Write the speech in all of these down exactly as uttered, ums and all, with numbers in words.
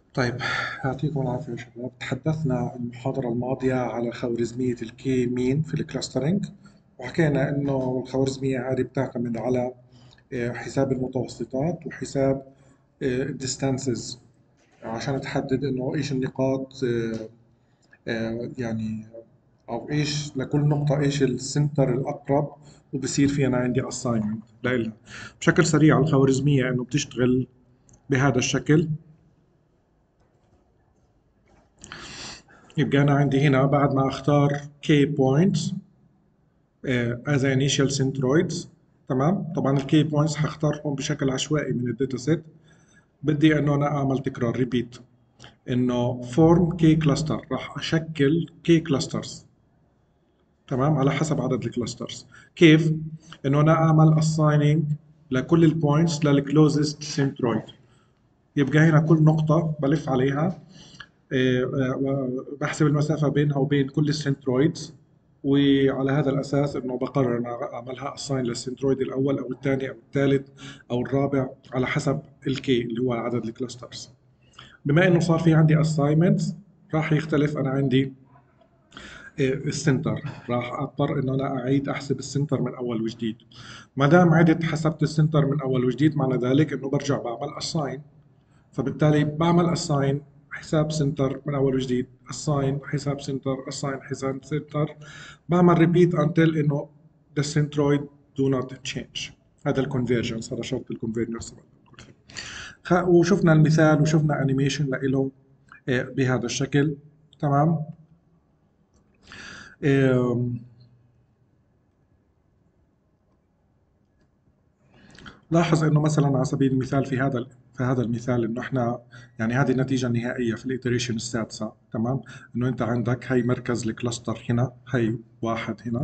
طيب، يعطيكم العافية يا شباب. تحدثنا المحاضرة الماضية على خوارزمية الكي مين في الكلاسترنج، وحكينا إنه الخوارزمية هذه بتعتمد على آه، حساب المتوسطات وحساب الديستانسز عشان تحدد إنه إيش النقاط، آه، آه، يعني أو إيش لكل نقطة إيش السنتر الأقرب، وبصير في أنا عندي assignment لإلها. بشكل سريع الخوارزمية إنه بتشتغل بهذا الشكل. يبقى أنا عندي هنا بعد ما أختار K points آه، as initial centroids. تمام، طبعا الكي بوينتس هختارهم بشكل عشوائي من الداتا سيت. بدي انه انا اعمل تكرار ريبيت، انه فورم كي كلاستر، راح اشكل كي كلاسترز. تمام، على حسب عدد الكلاسترز. كيف؟ انه انا اعمل assigning لكل البوينتس للكلوزست سنترويد. يبقى هنا كل نقطة بلف عليها، آه، آه، بحسب المسافة بينها وبين كل السنترويدز، وعلى هذا الأساس إنه بقرر أنا أعملها أساين للسنترويد الأول أو الثاني أو الثالث أو الرابع على حسب الكي اللي هو عدد الكلاسترز. بما إنه صار في عندي assignments، راح يختلف. أنا عندي آه، السنتر، راح أضطر إنه أنا أعيد أحسب السنتر من أول وجديد. ما دام عدت حسبت السنتر من أول وجديد، معنى ذلك إنه برجع بعمل assign. فبالتالي بعمل اساين حساب سنتر من اول وجديد، اساين حساب سنتر، اساين حساب سنتر. بعمل ريبيت انتل انه the centroid do not change. هذا الكونفرجنس، هذا شرط الكونفرجنس. وشفنا المثال وشفنا انيميشن له بهذا الشكل. تمام. آم، لاحظ انه مثلا على سبيل المثال في هذا في هذا المثال انه احنا يعني هذه النتيجه النهائيه في الايتريشن السادسه. تمام، انه انت عندك هي مركز الكلاستر هنا، هي واحد هنا.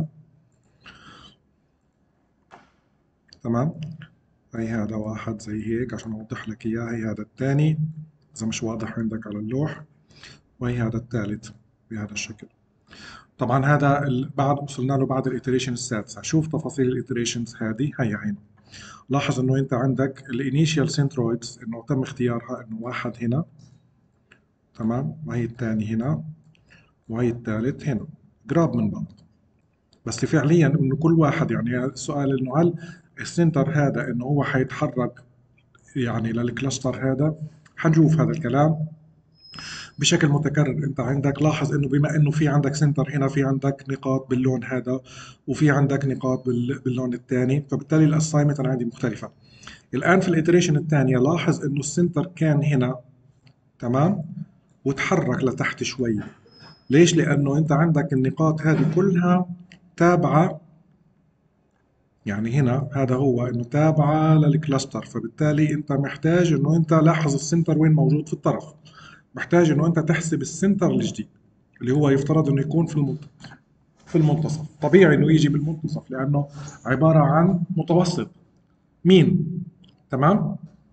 تمام، هي هذا واحد زي هيك عشان اوضح لك اياه. هي هذا الثاني اذا مش واضح عندك على اللوح، وهي هذا الثالث بهذا الشكل. طبعا هذا ال- بعد وصلنا له بعد الايتريشن السادسه. شوف تفاصيل الايتريشنز هذه، هي هنا. لاحظ انه انت عندك الانيشيال سنترويدز انه تم اختيارها انه واحد هنا. تمام، وهي الثاني هنا، وهي الثالث هنا، قراب من بعض. بس فعليا انه كل واحد، يعني السؤال انه هل السنتر هذا انه هو حيتحرك يعني للكلاستر هذا؟ حنشوف هذا الكلام بشكل متكرر. انت عندك لاحظ انه بما انه في عندك سنتر هنا، في عندك نقاط باللون هذا وفي عندك نقاط بال- باللون الثاني، فبالتالي الاساينمنت انا عندي مختلفه. الان في الايتريشن الثانيه لاحظ انه السنتر كان هنا. تمام، وتحرك لتحت شوي. ليش؟ لأنه أنت عندك النقاط هذه كلها تابعة. يعني هنا هذا هو إنه تابعة للكلاستر، فبالتالي أنت محتاج إنه أنت لاحظ السنتر وين موجود في الطرف. محتاج إنه أنت تحسب السنتر الجديد اللي هو يفترض إنه يكون في المنتصف. في المنتصف طبيعي إنه يجي بالمنتصف لأنه عبارة عن متوسط مين. تمام.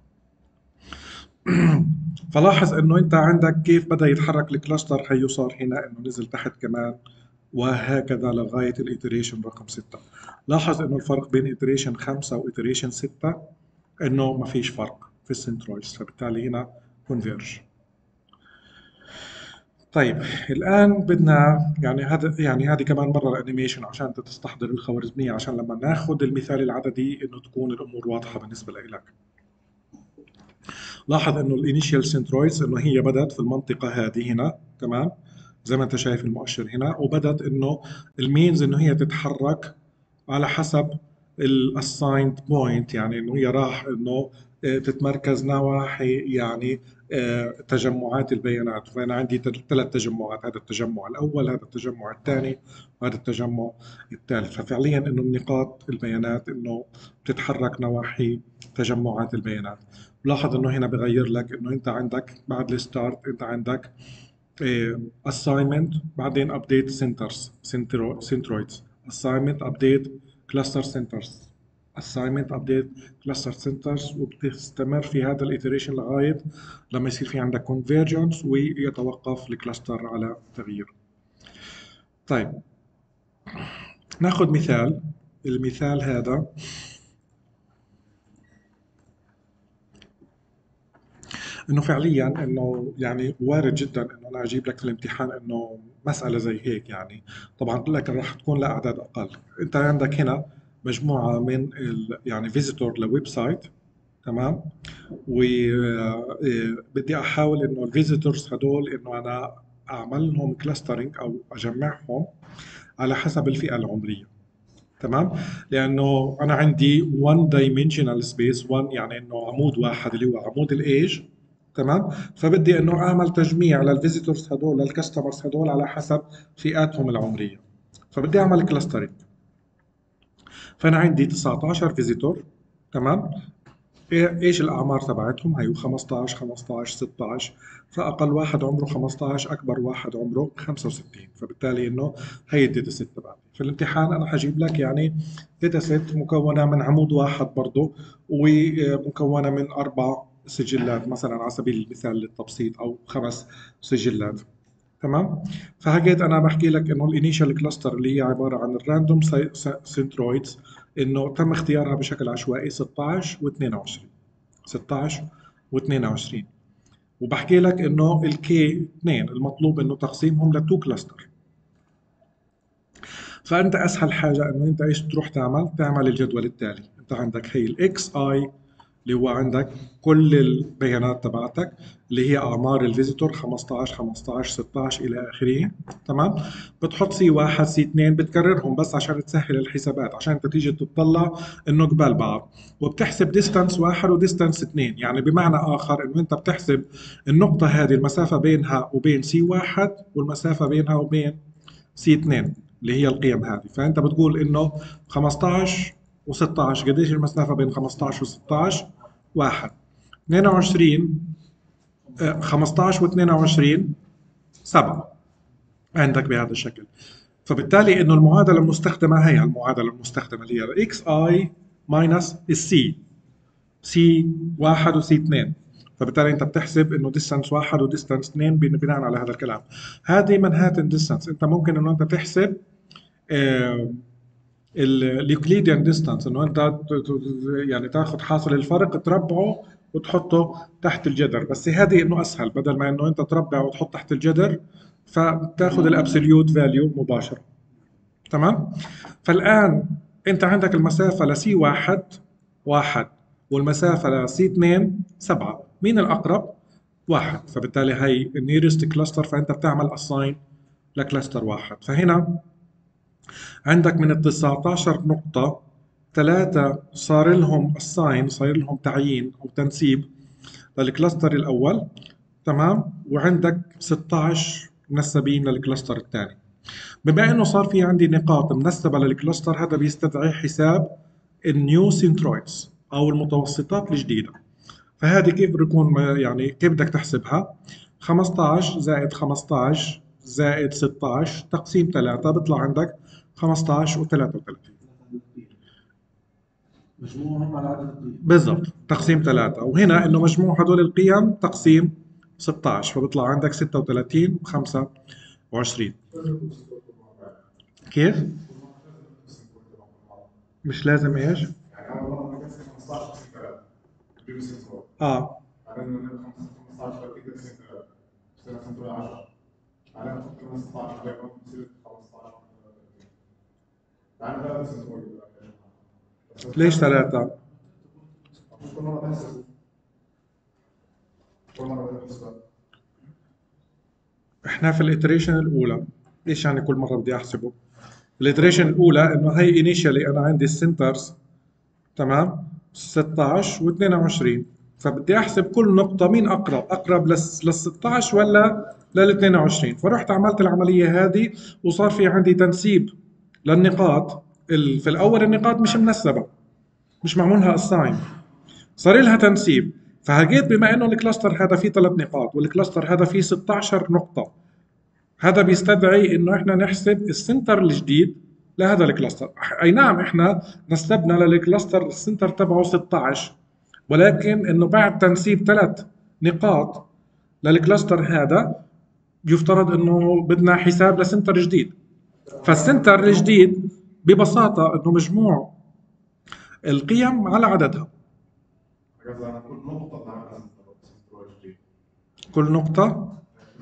فلاحظ انه انت عندك كيف بدأ يتحرك الكلاستر. هيو صار هنا انه نزل تحت كمان، وهكذا لغاية الإيتريشن رقم ستة. لاحظ انه الفرق بين إيتريشن خمسة وإيتريشن ستة انه ما فيش فرق في السنترويدز، فبالتالي هنا كونفيرج. طيب، الآن بدنا يعني هذا يعني هذه كمان مرة الانيميشن عشان انت تستحضر الخوارزمية، عشان لما ناخذ المثال العددي انه تكون الامور واضحة بالنسبة لك. لاحظ انه الانيشال سنترويدز انه هي بدات في المنطقه هذه هنا. تمام، زي ما انت شايف المؤشر هنا، وبدات انه المينز انه هي تتحرك على حسب الاسايند بوينت، يعني انه هي راح انه آه، تتمركز نواحي يعني آه، تجمعات البيانات. فانا عندي ثلاث تجمعات، هذا التجمع الاول، هذا التجمع الثاني، وهذا التجمع الثالث. ففعليا انه النقاط البيانات انه بتتحرك نواحي تجمعات البيانات. لاحظ انه هنا بغير لك انه انت عندك بعد الستارت انت عندك assignment، بعدين update centers centroids، assignment update cluster centers، assignment update cluster centers، وبتستمر في هذا الايتريشن لغايه لما يصير في عندك convergence ويتوقف الكلاستر على تغيير. طيب، ناخذ مثال. المثال هذا انه فعليا انه يعني وارد جدا انه انا اجيب لك في الامتحان انه مساله زي هيك يعني. طبعا لكن راح تكون لاعداد اقل. انت عندك هنا مجموعه من ال يعني فيزيتور لويب سايت، تمام؟ وبدي احاول انه الفيزيتورز هدول انه انا اعمل لهم كلاسترنج او اجمعهم على حسب الفئه العمريه، تمام؟ لانه انا عندي one dimensional space، one يعني انه عمود واحد اللي هو عمود الايج، تمام؟ فبدي انه اعمل تجميع للفيزيتورز هدول للكاستمرز هدول على حسب فئاتهم العمريه، فبدي اعمل كلاسترنج. فانا عندي تسعة عشر فيزيتور، تمام؟ إيه- ايش الاعمار تبعتهم؟ هيو خمسطعش خمسطعش ستطعش، فاقل واحد عمره خمسطعش، اكبر واحد عمره خمسة وستين، فبالتالي انه هي الداتا سيت تبعتي. في الامتحان انا حجيب لك يعني داتا سيت مكونه من عمود واحد برضه، ومكونه من اربع سجلات مثلا على سبيل المثال للتبسيط، او خمس سجلات، تمام؟ فحكيت انا بحكي لك انه الانيشال كلاستر اللي هي عباره عن الراندوم سنترويدز، انه تم اختيارها بشكل عشوائي ستطعش و22، ستطعش و22. وبحكي لك انه الكي اثنين المطلوب انه تقسيمهم لتو كلاستر. فانت اسهل حاجه انه انت ايش تروح تعمل؟ تعمل الجدول التالي. انت عندك هي الاكس اي اللي هو عندك كل البيانات تبعتك اللي هي اعمار الفيزيتور خمسطعش خمسطعش ستطعش الى اخره، تمام؟ بتحط سي واحد سي اثنين، بتكررهم بس عشان تسهل الحسابات، عشان انت تيجي تطلع انه قبال بعض. وبتحسب ديستانس واحد وديستانس اثنين، يعني بمعنى اخر انه انت بتحسب النقطه هذه المسافه بينها وبين سي واحد والمسافه بينها وبين سي اثنين اللي هي القيم هذه. فانت بتقول انه خمسطعش و16 قديش المسافه بين خمسطعش و16؟ واحد. اثنين وعشرين، آه، خمسطعش و22 سبعة عندك بهذا الشكل. فبالتالي انه المعادله المستخدمه هي المعادله المستخدمه اللي هي اكس اي ماينس السي، سي واحد وسي اثنين. فبالتالي انت بتحسب انه ديستانس واحد وديستانس اثنين بناء على هذا الكلام. هذه منهاتن ديستانس. انت ممكن انه انت تحسب اليوكليديان ديستانس، انه انت ت- ت- يعني تاخذ حاصل الفرق تربعه وتحطه تحت الجذر، بس هذه انه اسهل، بدل ما انه انت تربع وتحط تحت الجذر فبتاخذ الابسوليوت فاليو مباشره، تمام؟ فالان انت عندك المسافه لسي واحد واحد، والمسافه لسي اثنين سبعة، مين الاقرب؟ واحد. فبالتالي هي النيرست كلاستر، فانت بتعمل اساين لكلاستر واحد. فهنا عندك من ال تسعطعش نقطة ثلاثة صار لهم الساين، صار لهم تعيين أو تنسيب للكلاستر الأول، تمام؟ وعندك ستطعش منسبين للكلاستر الثاني. بما انه صار في عندي نقاط منسبة للكلاستر هذا، بيستدعي حساب النيو سنترويدز او المتوسطات الجديدة. فهذه كيف بيكون يعني كيف بدك تحسبها؟ خمسطعش زائد خمسطعش زائد ستطعش تقسيم ثلاثة بيطلع عندك خمسطعش و33. مجموعهم على عدد القيم. بالضبط، تقسيم ثلاثة. وهنا انه مجموع هدول القيم تقسيم ستطعش، فبيطلع عندك ستة وثلاثين و25. كيف؟ مش لازم ايش؟ يعني اول مره نقسم خمسطعش قسم ثلاثة تجيب سنتور، اه بعدين نقسم خمسطعش تقدر قسم ثلاثة تصير سنتور عشرة، بعدين نحط كمان ستطعش عليهم بصير خمسطعش، بعدين ثلاثة سنتور. ليش ثلاثة؟ كل مره بحسب، كل مره بحسب. احنا في الاتريشن الاولى، ايش يعني كل مرة بدي احسبه؟ الاتريشن الاولى انه هي انيشالي انا عندي السنترز، تمام؟ ستطعش و22، فبدي احسب كل نقطة مين اقرب، اقرب لل ستطعش ولا لل اثنين وعشرين. فرحت عملت العملية هذه وصار في عندي تنسيب للنقاط. ال- في الاول النقاط مش منسبة، مش معمول لها اساين، صار لها تنسيب. فهجيت بما انه الكلاستر هذا فيه ثلاث نقاط والكلاستر هذا فيه ستطعش نقطة، هذا بيستدعي انه احنا نحسب السنتر الجديد لهذا الكلاستر. اي نعم احنا نسبنا للكلاستر السنتر تبعه ستطعش، ولكن انه بعد تنسيب ثلاث نقاط للكلاستر هذا يفترض انه بدنا حساب لسنتر جديد. فالسنتر الجديد ببساطة انه مجموع القيم على عددها. قصدي انا كل نقطه بعملها سنتور. سنترويد جديد. كل نقطة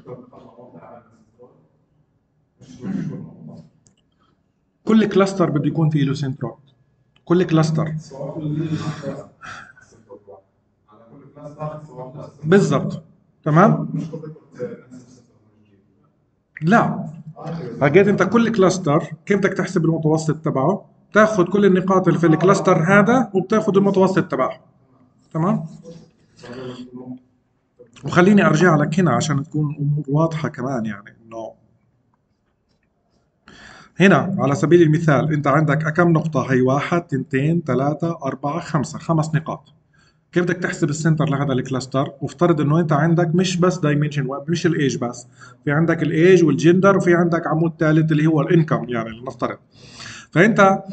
كل كلاستر بده يكون فيه له سنترويد. كل كلاستر بالضبط. تمام. لا لقيت انت كل كلاستر كيف بدك تحسب المتوسط تبعه؟ تاخذ كل النقاط اللي في الكلاستر هذا وبتاخذ المتوسط تبعه. تمام. وخليني ارجع لك هنا عشان تكون الامور واضحه كمان، يعني انه هنا على سبيل المثال انت عندك كم نقطه؟ هي واحد اثنين ثلاثه اربعه خمسه، خمس نقاط. كيف بدك تحسب السنتر لهذا الكلاستر؟ وافترض انه انت عندك مش بس دايمنشن، مش الايج بس، في عندك الايج والجندر وفي عندك عمود ثالث اللي هو الانكم، يعني لنفترض. فانت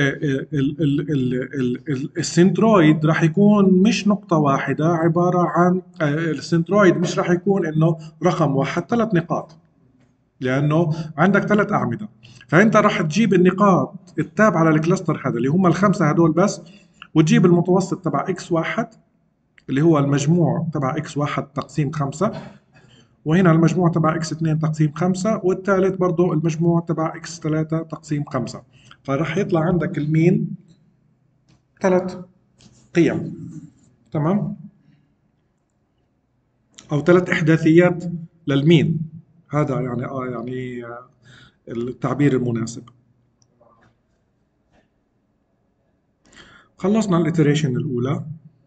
السنترويد راح يكون مش نقطة واحدة، عبارة عن السنترويد مش راح يكون انه رقم واحد، ثلاث نقاط، لانه عندك ثلاث اعمدة. فانت راح تجيب النقاط التابعة للكلاستر هذا اللي هم الخمسة هدول بس، وتجيب المتوسط تبع اكس واحد اللي هو المجموع تبع اكس واحد تقسيم خمسة، وهنا المجموع تبع اكس اثنين تقسيم خمسة، والثالث برضه المجموع تبع اكس ثلاثة تقسيم خمسة. فراح يطلع عندك المين ثلاث قيم. تمام. او ثلاث احداثيات للمين. هذا يعني اه يعني آه التعبير المناسب. خلصنا الاتريشن الاولى.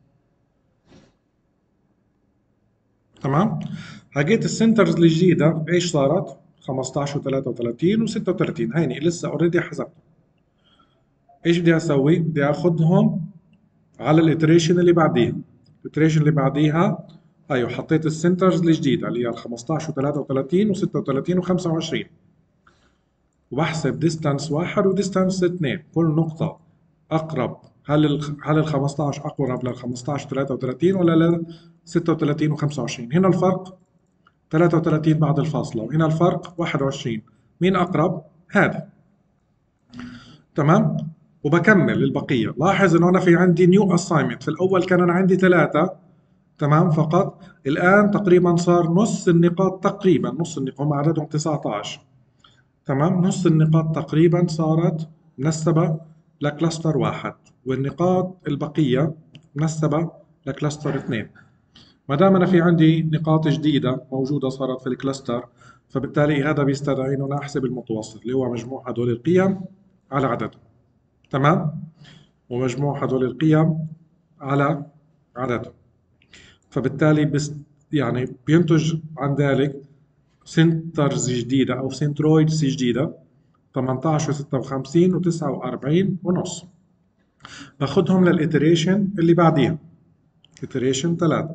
تمام. حقيت السنترز الجديده ايش صارت؟ خمسطعش و33 و36. هيني لسه اوريدي حسبت. ايش بدي اسوي؟ بدي اخذهم على الاتريشن اللي بعديها. الاتريشن اللي بعديها ايوه حطيت السنترز الجديده اللي هي ال خمسطعش و33 و36 و25، وبحسب ديستانس واحد وديستانس اثنين. كل نقطه اقرب، هل ال هل ال خمسطعش اقرب لل خمسطعش و33 ولا لل ستة وثلاثين و25؟ هنا الفرق ثلاثة وثلاثين بعد الفاصله، وهنا الفرق واحد وعشرين. مين اقرب؟ هذا. تمام. وبكمل البقيه. لاحظ انه انا في عندي نيو اساينمنت. في الاول كان انا عندي ثلاثه تمام فقط، الان تقريبا صار نص النقاط، تقريبا نص النقاط، هم عددهم تسعطعش. تمام. نص النقاط تقريبا صارت منسبه لكلاستر واحد، والنقاط البقيه منسبه لكلاستر اثنين. ما دام انا في عندي نقاط جديده موجوده صارت في الكلاستر، فبالتالي هذا بيستدعي انه انا احسب المتوسط اللي هو مجموع هدول القيم على عددهم. تمام. ومجموع هدول القيم على عددهم. فبالتالي بس يعني بينتج عن ذلك سنترز جديدة أو سنترويدز جديدة ثمانطعش وستة وخمسين وتسعة وأربعين ونص. باخدهم للإتريشن اللي بعديها، إتريشن ثلاثة.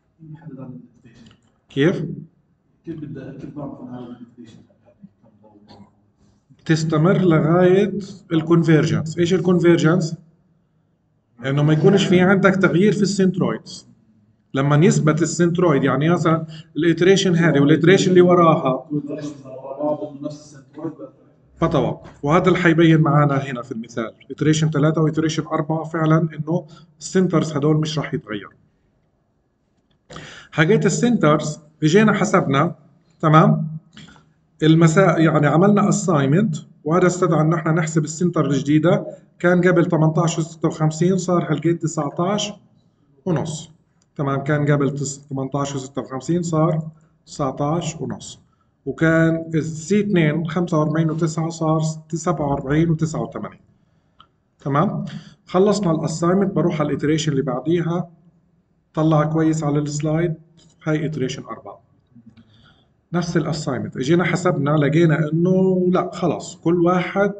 كيف؟ كيف بدي كيف بعرف انا هذا الإتريشن؟ تستمر لغاية الكونفيرجنس. إيش الكونفيرجنس؟ إنه ما يكونش في عندك تغيير في السنترويدز. لما يثبت السنترويد، يعني مثلا الاتريشن هذه والاتريشن اللي وراها بتوقف، وهذا اللي حيبين معنا هنا في المثال. اتريشن ثلاثة واتريشن أربعة فعلا انه السنترز هدول مش راح يتغيروا. حاجات السنترز اجينا حسبنا. تمام. المساء يعني عملنا اساينمنت، وهذا استدعى ان احنا نحسب السنتر الجديده. كان قبل ثمانطعش وستة وخمسين صار هالقيت تسعطعش ونص. تمام. كان قبل ثمانطعش وستة وخمسين صار تسعطعش ونص، وكان السي اثنين خمسة وأربعين وتسعة صار سبعة وأربعين وتسعة وثمانين. تمام. خلصنا الاساينمنت، بروح على الاتريشن اللي بعديها. طلع كويس على السلايد، هاي اتريشن أربعة. نفس الاساينمنت اجينا حسبنا، لقينا انه لا خلاص كل واحد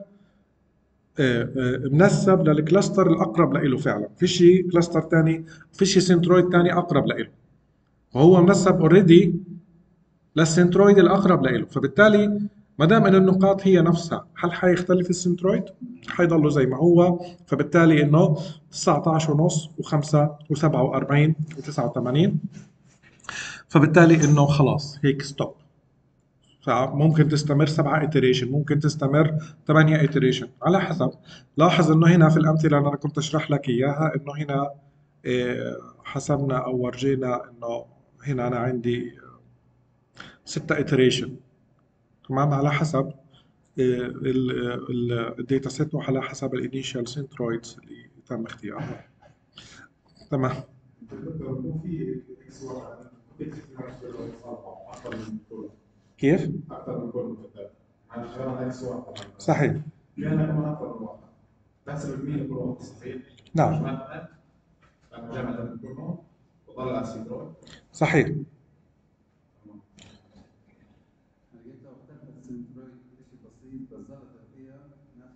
منسب للكلاستر الاقرب له فعلا. فيش كلاستر ثاني، فيش سنترويد ثاني اقرب له، وهو منسب اوريدي للسنترويد الاقرب له. فبالتالي ما دام ان النقاط هي نفسها، هل حيختلف السنترويد؟ حيضلوا زي ما هو. فبالتالي انه تسعطعش ونص و5 وسبعة وأربعين وتسعة وثمانين. فبالتالي انه خلاص هيك ستوب. فممكن تستمر سبعة iteration، ممكن تستمر ثمانية iteration على حسب. لاحظ انه هنا في الامثله اللي انا كنت اشرح لك اياها، انه هنا إيه حسبنا او ورجينا انه هنا انا عندي ستة iteration، تمام، على حسب الداتا سيت وعلى حسب الانيشال سنترويدز اللي تم اختيارها. تمام. الدكتور يكون في اكس واحد في اكس في نفس الوقت صالحه اكثر من كل كيف؟ اكثر من كل في الداتا يعني شغال اكس واحد صحيح. في عندنا كمان اكثر من واحد تحسب الميل كل واحد صحيح؟ نعم. جمعنا لما جمعنا كلهم وطلع سنترويد صحيح. لقيتها اختلفت السنترويد شيء بسيط بس ظهرت فيها نفس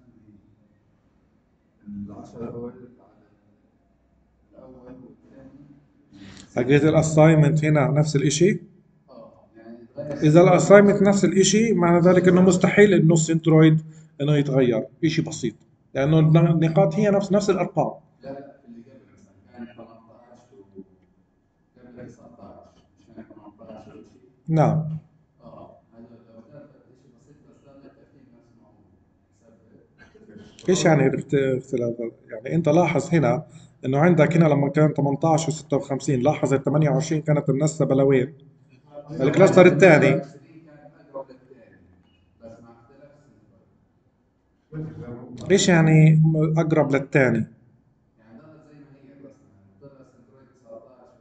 العشرة الأوائل على الأول والثاني. لقيت الاساينمنت هنا نفس الشيء. اه يعني تغير. اذا الاساينمنت نفس الشيء معنى ذلك انه مستحيل انه السنترويد انه يتغير، شيء بسيط، لانه النقاط هي نفس نفس الارقام. لا لا اللي قبل مثلا كان ثمانية عشر وقبل تسعة عشر مش كان ثمانية عشر شيء. نعم. اه هذا لو اختلفت شيء بسيط بس ظل الترتيب نفس ما هو. حسب ايش يعني اخت- اختلاف؟ يعني انت لاحظ هنا انه عندك هنا لما كان ثمانية عشر و56 لاحظ ال ثمانية وعشرين كانت منسبه لوين؟ الكلاستر الثاني. كانت اقرب للثاني بس مع اختلاف السنترويد. ايش يعني اقرب للثاني؟ يعني ظلت زي ما هي بس طلع السنترويد تسعة عشر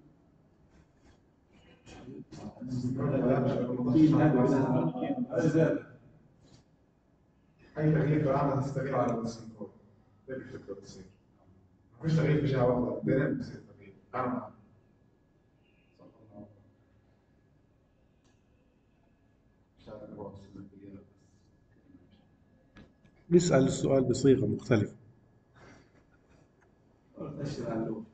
وشيء. اي تغيير في العمل تستغير على السنترويد ده الفكره بتصير مفيش تغيير في جهه واحده بعدين بصير تغيير نعم بيسأل السؤال بصيغه مختلفه. أشر على اللون.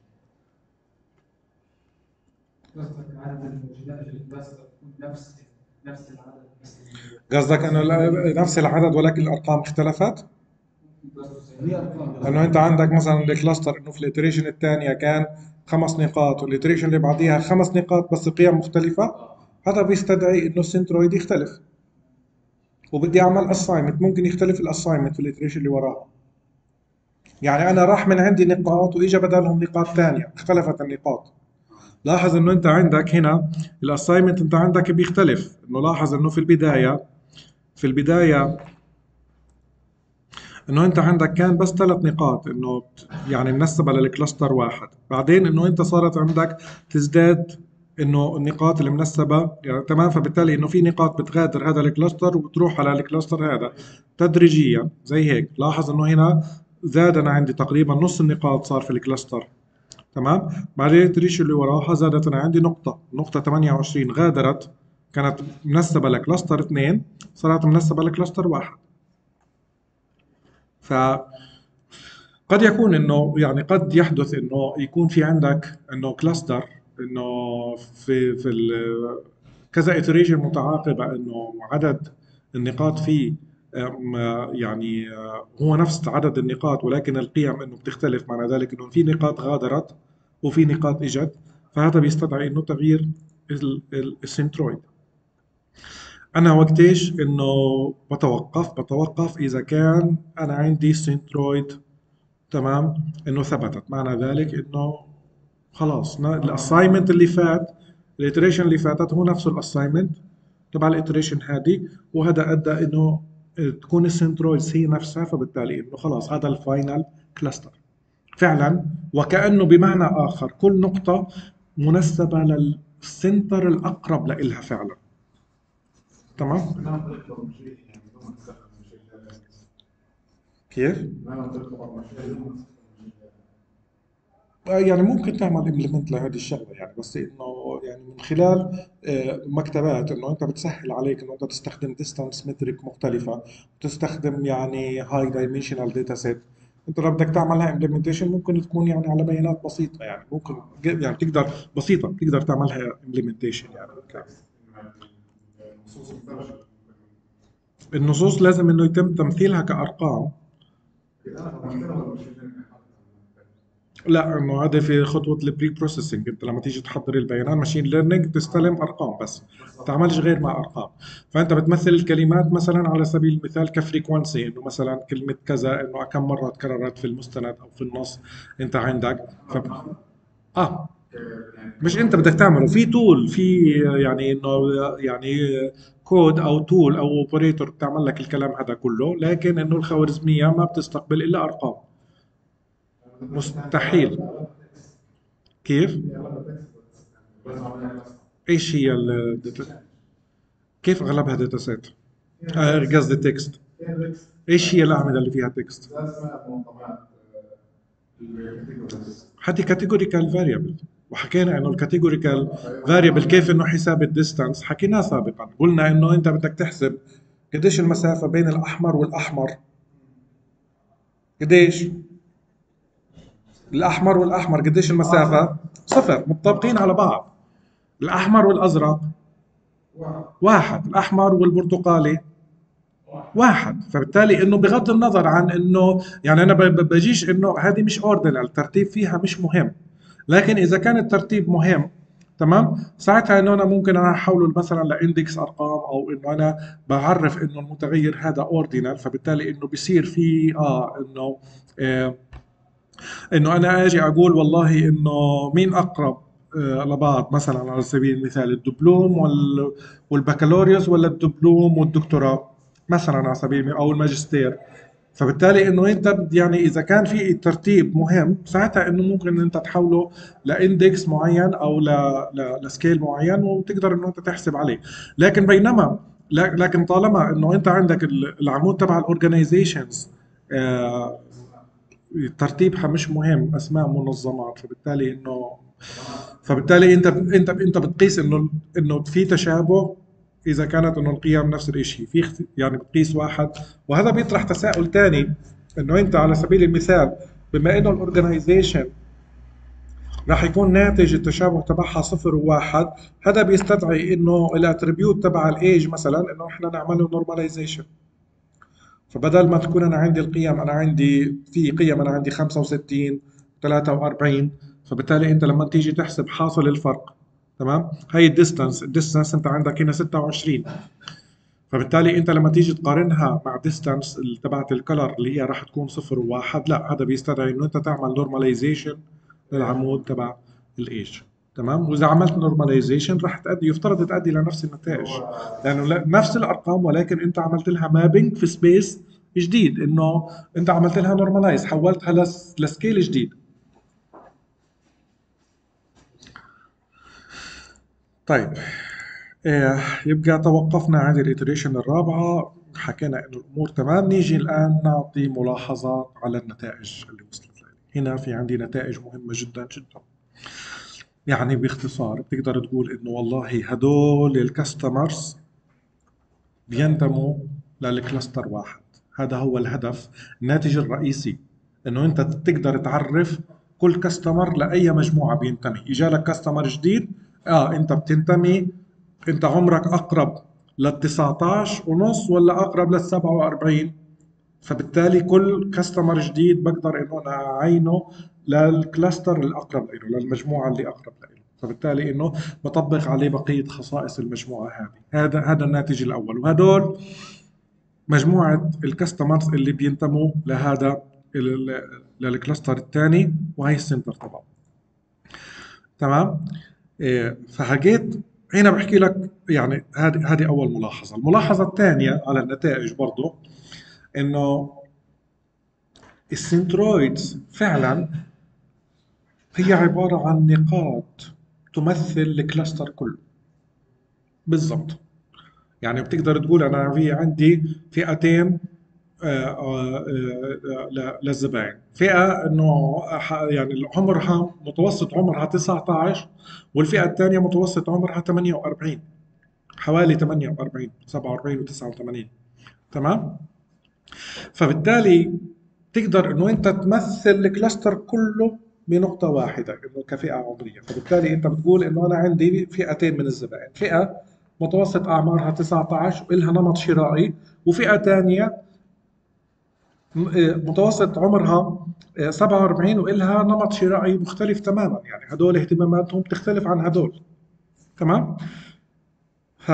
قصدك عدد الموجودات في الكلاستر تكون نفس نفس العدد بس قصدك انه لا- نفس العدد ولكن الارقام اختلفت؟ هي أرقام. انه انت عندك مثلا الكلاستر انه في الاتريشن الثانيه كان خمس نقاط والاتريشن اللي بعديها خمس نقاط بس قيم مختلفه، هذا بيستدعي انه السنترويد يختلف، وبدي اعمل اساينمنت ممكن يختلف الاساينمنت في الاتريشن اللي وراه. يعني انا راح من عندي نقاط واجا بدلهم نقاط ثانيه اختلفت النقاط. لاحظ انه انت عندك هنا الاساينمنت انت عندك بيختلف، انه لاحظ انه في البدايه في البدايه انه انت عندك كان بس ثلاث نقاط انه يعني منسبه للكلاستر واحد، بعدين انه انت صارت عندك تزداد انه النقاط المنسبه يعني تمام، فبالتالي انه في نقاط بتغادر هذا الكلاستر وبتروح على الكلاستر هذا تدريجيا زي هيك. لاحظ انه هنا زاد انا عندي تقريبا نص النقاط صار في الكلاستر، تمام. بعدين التريش اللي وراها زادت انا عندي نقطه، نقطه ثمانية وعشرين غادرت كانت منسبه لكلاستر اثنين صارت منسبه لكلاستر واحد. ف قد يكون انه يعني قد يحدث انه يكون في عندك انه كلاستر انه في في ال- كذا iteration متعاقبه انه عدد النقاط فيه أم، يعني آه، هو نفس عدد النقاط ولكن القيم انه بتختلف، معنى ذلك انه في نقاط غادرت وفي نقاط اجت، فهذا بيستدعي انه تغيير ال- ال- السنترويد. انا وقتيش انه بتوقف بتوقف اذا كان انا عندي سنترويد تمام انه ثبتت، معنى ذلك انه خلاص الاساينمنت اللي فات الاتريشن اللي فاتت هو نفسه الاساينمنت تبع الاتريشن هذه، وهذا ادى انه تكون السنترويدز هي نفسها، فبالتالي انه خلاص هذا الفاينل كلاستر فعلا، وكانه بمعنى اخر كل نقطه منسبه للسنتر الاقرب لإلها فعلا. تمام. ما نطلق مشكله يعني بدون ما تستخدم مشكله كيف؟ ما نطلق مشكله بدون ما آه، يعني ممكن تعمل امبلمنت لهذه الشغله يعني، بس انه يعني من خلال آه، مكتبات انه انت بتسهل عليك انه انت تستخدم ديستانس مترك مختلفه، وتستخدم يعني هاي دايمنشنال داتا سيت. انت لو بدك تعملها امبلمنتيشن ممكن تكون يعني على بيانات بسيطه، يعني ممكن ج- يعني تقدر بسيطه تقدر تعملها امبلمنتيشن يعني. النصوص مفترشه النصوص لازم انه يتم تمثيلها كارقام. انا فهمتها ولا مش فاهم؟ لا، انه هذا في خطوه البري بروسيسنج، انت لما تيجي تحضر البيانات ماشين ليرنينج تستلم ارقام بس، ما تعملش غير مع ارقام. فانت بتمثل الكلمات مثلا على سبيل المثال كفريكونسي، انه مثلا كلمه كذا انه كم مره تكررت في المستند او في النص انت عندك. ف... اه يعني مش انت بدك تعمله في تول، في يعني انه يعني كود او تول او اوبريتور بتعمل لك الكلام هذا كله، لكن انه الخوارزميه ما بتستقبل الا ارقام. مستحيل. كيف؟ لازم اعمل عليها كلاستر. ايش هي الداتا؟ كيف اغلبها داتا سيت؟ آه، قصدي تكست. ايش هي الاعمده اللي فيها تكست؟ ده اسمها منظمات الكاتيجوريز. حتى كاتيجوريكال فاريبل، وحكينا انه الكاتيجوريكال فاريبل كيف انه حساب الديستانس حكيناه سابقا، قلنا انه انت بدك تحسب قديش المسافه بين الاحمر والاحمر. قديش الاحمر والاحمر؟ قديش المسافه؟ صفر، متطابقين على بعض. الاحمر والازرق واحد، الاحمر والبرتقالي واحد. فبالتالي انه بغض النظر عن انه يعني انا ب- ب- بجيش انه هذه مش اوردينال، الترتيب فيها مش مهم، لكن اذا كان الترتيب مهم تمام، ساعتها انه انا ممكن انا احوله مثلا لاندكس ارقام، او انه انا بعرف انه المتغير هذا اوردينال، فبالتالي انه بصير في اه انه آه انه انا اجي اقول والله انه مين اقرب آه لبعض، مثلا على سبيل المثال الدبلوم وال والبكالوريوس، ولا الدبلوم والدكتوراه مثلا على سبيل المثال، او الماجستير. فبالتالي انه انت بد- يعني اذا كان في ترتيب مهم، ساعتها انه ممكن ان انت تحوله لاندكس معين او ل... ل... لسكيل معين، وتقدر انه انت تحسب عليه. لكن بينما لا- لكن طالما انه انت عندك ال- العمود تبع الاورجنايزيشنز ترتيبها مش مهم، اسماء منظمات، فبالتالي انه فبالتالي انت انت انت بتقيس انه انه في تشابه اذا كانت انه القيم نفس الشيء، في اخت- يعني بتقيس واحد. وهذا بيطرح تساؤل ثاني، انه انت على سبيل المثال بما انه الاورجنايزيشن راح يكون ناتج التشابه تبعها صفر وواحد، هذا بيستدعي انه الاتريبيوت تبع الايج مثلا انه احنا نعمله نورماليزيشن. فبدل ما تكون انا عندي القيم، انا عندي في قيم انا عندي خمسة وستين ثلاثة وأربعين، فبالتالي انت لما تيجي تحسب حاصل الفرق، تمام، هي الديستانس الديستانس انت عندك هنا ستة وعشرين، فبالتالي انت لما تيجي تقارنها مع ديستانس تبعت الكلر اللي هي راح تكون صفر وواحد، لا هذا بيستدعي انه انت تعمل نورماليزيشن للعمود تبع الايج. تمام، واذا عملت نورماليزيشن راح تؤدي، يفترض تؤدي لنفس النتائج، لانه لا- نفس الارقام، ولكن انت عملت لها مابينج في سبيس جديد، انه انت عملت لها نورماليز، حولتها لس- لسكيل جديد. طيب، إيه، يبقى توقفنا عند الإتريشن الرابعة، حكينا إنه الأمور تمام. نيجي الآن نعطي ملاحظات على النتائج اللي وصلت لنا. هنا في عندي نتائج مهمة جدا جدا. يعني باختصار بتقدر تقول إنه والله هدول الكاستمرز بينتموا للكلاستر واحد. هذا هو الهدف، الناتج الرئيسي، إنه أنت تقدر تعرف كل كاستمر لأي مجموعة بينتمي. إجالك كاستمر جديد، آه أنت بتنتمي، انت عمرك اقرب لل تسعطعش ونص ولا اقرب لل سبعة وأربعين، فبالتالي كل كاستمر جديد بقدر انه انا اعينه للكلاستر الاقرب له، للمجموعه اللي اقرب له، فبالتالي انه بطبق عليه بقيه خصائص المجموعه هذه. هذا هذا الناتج الاول، وهدول مجموعه الكاستمرز اللي بينتموا لهذا ال- للكلاستر الثاني، وهي السنتر تبعه. تمام. إيه، فحكيت هنا بحكي لك يعني هذه هذه اول ملاحظه. الملاحظه الثانيه على النتائج برضه انه السنترويدز فعلا هي عباره عن نقاط تمثل الكلاستر كله بالضبط. يعني بتقدر تقول انا في عندي فئتين آه، آه، آه، ل- للزبائن، فئه انه ح- يعني عمرها متوسط عمرها تسعطعش، والفئه الثانيه متوسط عمرها ثمانية وأربعين، حوالي ثمانية وأربعين سبعة وأربعين و89. تمام. فبالتالي تقدر انه انت تمثل الكلاستر كله بنقطة واحدة انه كفئة عمرية. فبالتالي انت بتقول انه انا عندي فئتين من الزبائن، فئة متوسط اعمارها تسعطعش والها نمط شرائي، وفئة ثانية متوسط عمرها سبعة وأربعين والها نمط شرائي مختلف تماما، يعني هدول اهتماماتهم تختلف عن هدول. تمام. ف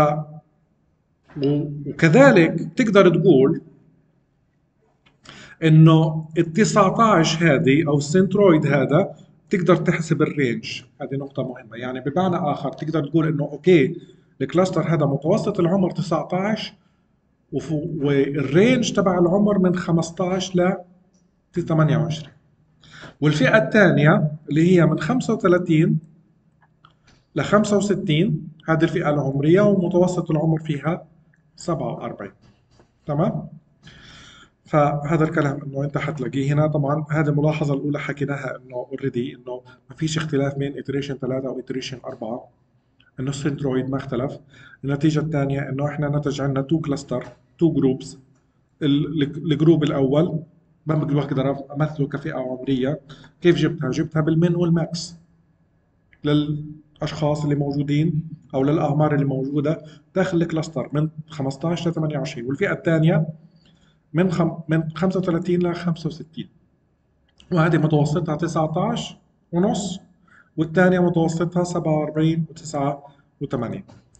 وكذلك تقدر تقول انه ال تسعطعش هذه او السنترويد هذا تقدر تحسب الرينج. هذه نقطة مهمة، يعني بمعنى آخر تقدر تقول إنه أوكي الكلاستر هذا متوسط العمر تسعة عشر والرينج تبع العمر من خمسة عشر ل ثمانية وعشرين، والفئة الثانية اللي هي من خمسة وثلاثين ل خمسة وستين هذه الفئة العمرية ومتوسط العمر فيها سبعة وأربعين. تمام؟ فهذا الكلام انه انت حتلاقيه هنا. طبعا هذه الملاحظه الاولى حكيناها انه اوريدي انه ما فيش اختلاف بين iteration ثلاثة او iteration أربعة، انه السنترويد ما اختلف. النتيجه الثانيه انه احنا نتج عندنا تو كلاستر تو جروبس. الجروب الاول ما بقدر امثله كفئه عمريه. كيف جبتها؟ جبتها بالمن والماكس للاشخاص اللي موجودين او للاعمار اللي موجوده داخل الكلاستر من خمسة عشر ل ثمانية وعشرين، والفئه الثانيه من خم... من خمسة وثلاثين ل خمسة وستين، وهذه متوسطها تسعة عشر ونص والثانيه متوسطها سبعة وأربعين وتسعة وثمانين.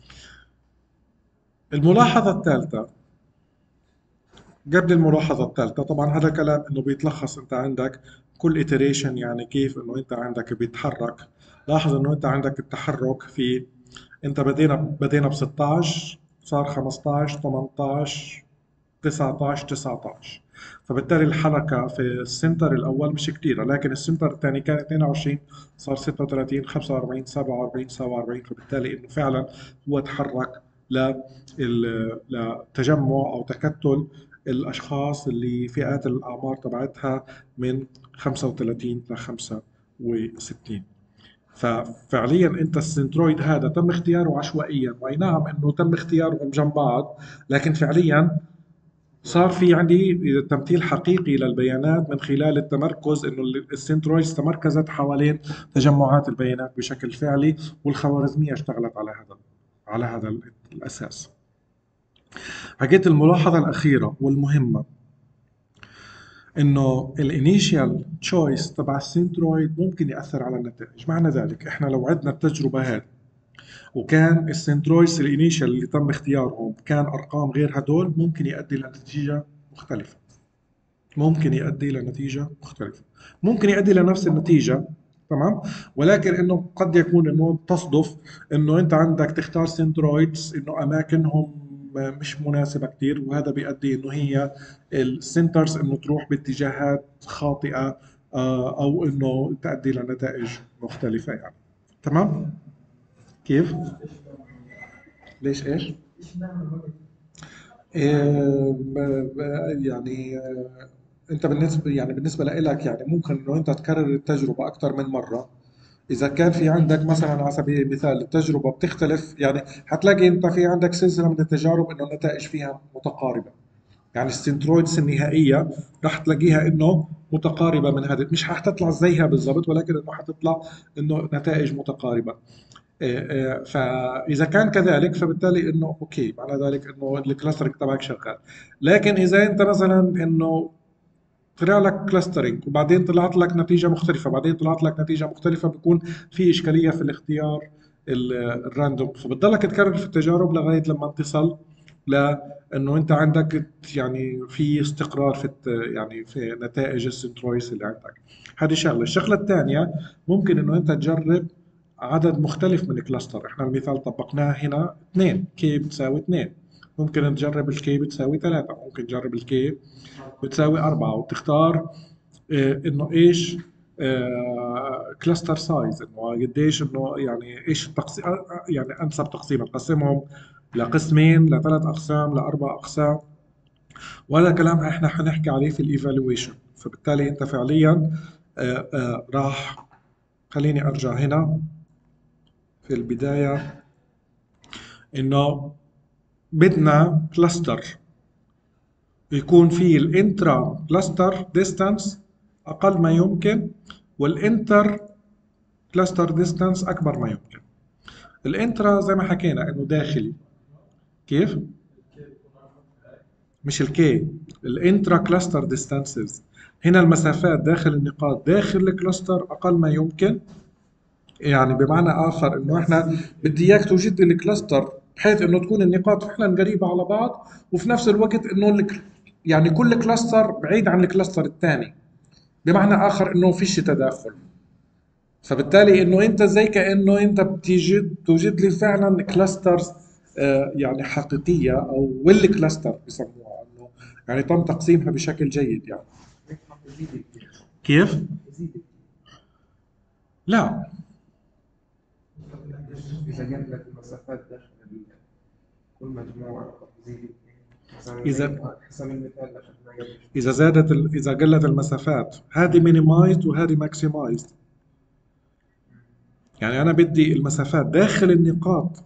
الملاحظه الثالثه قبل الملاحظه الثالثه طبعا هذا كلام انه بيتلخص انت عندك كل iteration، يعني كيف انه انت عندك بيتحرك. لاحظ انه انت عندك التحرك في انت بدينا بدينا ب ستة عشر صار خمسة عشر ثمانية عشر تسعة عشر تسعة عشر، فبالتالي الحركة في السنتر الأول مش كتيرة، لكن السنتر الثاني كان اثنين وعشرين صار ستة وثلاثين خمسة وأربعين سبعة وأربعين سبعة وأربعين، فبالتالي إنه فعلا هو تحرك لل- لتجمع أو تكتل الأشخاص اللي فئات الأعمار تبعتها من خمسة وثلاثين ل خمسة وستين. ففعليا انت السنترويد هذا تم اختياره عشوائيا، واي نعم انه تم اختيارهم جنب بعض، لكن فعليا صار في عندي تمثيل حقيقي للبيانات من خلال التمركز، انه السنترويدز تمركزت حوالين تجمعات البيانات بشكل فعلي، والخوارزميه اشتغلت على هذا على هذا الاساس. حكيت الملاحظه الاخيره والمهمه انه الانيشيال تشويس تبع السنترويد ممكن ياثر على النتائج. معنى ذلك احنا لو عدنا التجربه هذه وكان السنترويدز الانيشال اللي تم اختيارهم كان ارقام غير هدول، ممكن يؤدي لنتيجه مختلفه. ممكن يؤدي لنتيجه مختلفه، ممكن يؤدي لنفس النتيجه، تمام، ولكن انه قد يكون انه تصدف انه انت عندك تختار سنترويدز انه اماكنهم مش مناسبه كتير، وهذا بيؤدي انه هي السنترز انه تروح باتجاهات خاطئه آه، او انه تؤدي لنتائج مختلفه يعني. تمام؟ كيف؟ ليش ايش؟ إيه ب- ب- يعني آه، انت بالنسبه يعني بالنسبه لك يعني ممكن انه انت تكرر التجربه اكثر من مره. اذا كان في عندك مثلا على سبيل المثال التجربه بتختلف، يعني حتلاقي انت في عندك سلسله من التجارب انه النتائج فيها متقاربه. يعني السنترويدز النهائيه راح تلاقيها انه متقاربه من هذه، مش حتطلع زيها بالضبط، ولكن انه حتطلع انه نتائج متقاربه. إيه إيه، فاذا كان كذلك فبالتالي انه اوكي، معنى ذلك انه الكلاسترنج تبعك شغال. لكن اذا انت مثلا انه طلع لك كلاسترنج وبعدين طلعت لك نتيجه مختلفه، بعدين طلعت لك نتيجه مختلفه، بيكون في اشكاليه في الاختيار ال- الراندوم، فبتضلك تكرر في التجارب لغايه لما تصل لانه انت عندك يعني في استقرار في الت- يعني في نتائج السنترويس اللي عندك. هذه شغله. الشغله الثانيه ممكن انه انت تجرب عدد مختلف من الكلاستر. احنا المثال طبقناه هنا اثنين، كي بتساوي اثنين، ممكن نجرب الكي بتساوي ثلاثة، ممكن تجرب الكي بتساوي أربعة، وتختار آه، إنه إيش كلاستر سايز، إنه قديش إنه يعني إيش التقسيم، يعني أنسب تقسيم نقسمهم لقسمين لثلاث أقسام لأربع أقسام. وهذا كلام إحنا حنحكي عليه في الإيفالويشن. فبالتالي أنت فعليا آه، آه، راح خليني أرجع هنا في البداية إنه بدنا كلاستر يكون فيه الانترا كلاستر ديستانس اقل ما يمكن، والانتر كلاستر ديستانس اكبر ما يمكن. الانترا زي ما حكينا انه داخلي. كيف؟ مش الكي، الانترا كلاستر ديستانسز. هنا المسافات داخل النقاط داخل الكلاستر اقل ما يمكن. يعني بمعنى اخر انه احنا بدي اياك توجد لي الكلاستر بحيث انه تكون النقاط فعلا قريبه على بعض، وفي نفس الوقت انه الك- يعني كل كلاستر بعيد عن الكلاستر الثاني، بمعنى اخر انه فيش تداخل. فبالتالي انه انت زي كانه انت بتيجي توجد لي فعلا كلاسترز يعني حقيقيه، او ويل كلاستر بسموها، انه يعني تم تقسيمها بشكل جيد يعني. كيف؟ لا، إذا جاب لك المسافات داخل ال- كل مجموعة تزيد اثنين مثلا إذا- زي حسب المثال اللي أخذناه قبل شوي. اذا زادت ال- اذا قلت المسافات، هذه مينيمايزد وهذه ماكسمايزد. يعني انا بدي المسافات داخل النقاط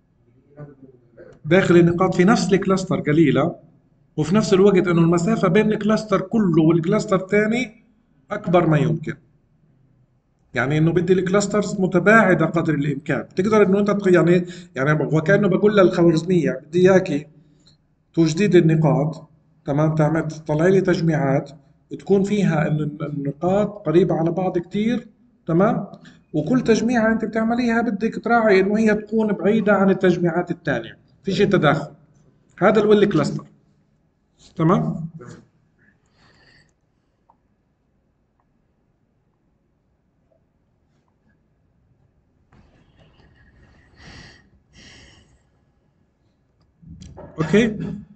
داخل النقاط في نفس الكلاستر قليله، وفي نفس الوقت انه المسافه بين الكلاستر كله والكلاستر الثاني اكبر ما يمكن. يعني انه بدي الكلاسترز متباعده قدر الامكان. بتقدر انه انت تغ- يعني يعني وكانه بقول للخوارزميه بدي اياكي تجديد النقاط، تمام، تعمل تطلع لي تجميعات تكون فيها ان النقاط قريبه على بعض كتير، تمام، وكل تجميعه انت بتعمليها بدك تراعي انه هي تكون بعيده عن التجميعات الثانيه، في شيء تداخل. هذا الويل كلاستر، تمام. اوكي.